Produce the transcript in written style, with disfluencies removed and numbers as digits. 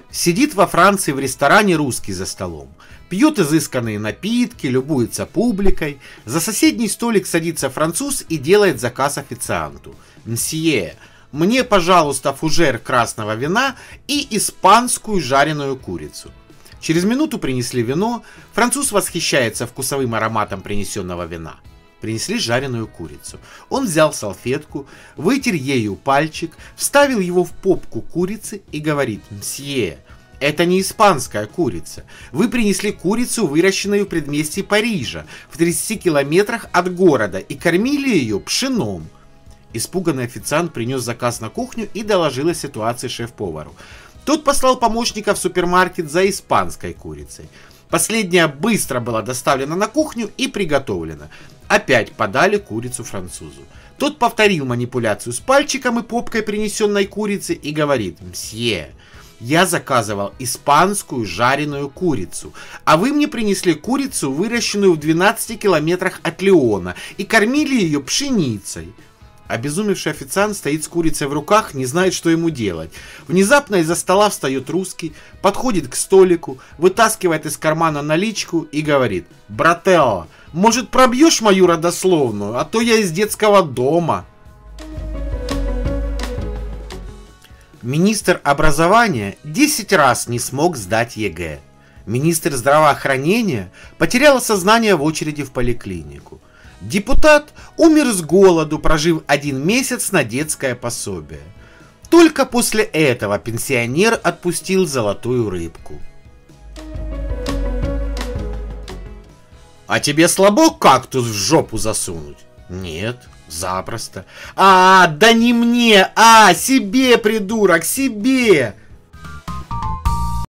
Сидит во Франции в ресторане русский за столом. Пьет изысканные напитки, любуется публикой. За соседний столик садится француз и делает заказ официанту. «Мсье, мне, пожалуйста, фужер красного вина и испанскую жареную курицу». Через минуту принесли вино. Француз восхищается вкусовым ароматом принесенного вина. Принесли жареную курицу. Он взял салфетку, вытер ею пальчик, вставил его в попку курицы и говорит: «Мсье, это не испанская курица. Вы принесли курицу, выращенную в предместье Парижа, в 30 километрах от города, и кормили ее пшеном». Испуганный официант принес заказ на кухню и доложил о ситуации шеф-повару. Тот послал помощника в супермаркет за испанской курицей. Последняя быстро была доставлена на кухню и приготовлена. Опять подали курицу французу. Тот повторил манипуляцию с пальчиком и попкой принесенной курицы и говорит: «Мсье, я заказывал испанскую жареную курицу, а вы мне принесли курицу, выращенную в 12 километрах от Лиона, и кормили ее пшеницей». Обезумевший официант стоит с курицей в руках, не знает, что ему делать. Внезапно из-за стола встает русский, подходит к столику, вытаскивает из кармана наличку и говорит: «Брателло, может, пробьешь мою родословную, а то я из детского дома». Министр образования 10 раз не смог сдать ЕГЭ. Министр здравоохранения потерял сознание в очереди в поликлинику. Депутат умер с голоду, прожив 1 месяц на детское пособие. Только после этого пенсионер отпустил золотую рыбку. «А тебе слабо кактус в жопу засунуть?» «Нет, запросто». «А, да не мне, а себе, придурок, себе!»